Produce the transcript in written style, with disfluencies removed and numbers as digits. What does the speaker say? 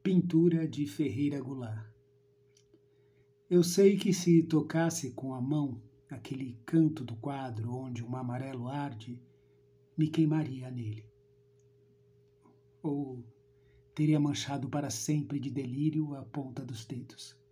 Pintura de Ferreira Goulart. Eu sei que se tocasse com a mão aquele canto do quadro onde um amarelo arde, me queimaria nele. Ou teria manchado para sempre de delírio a ponta dos dedos.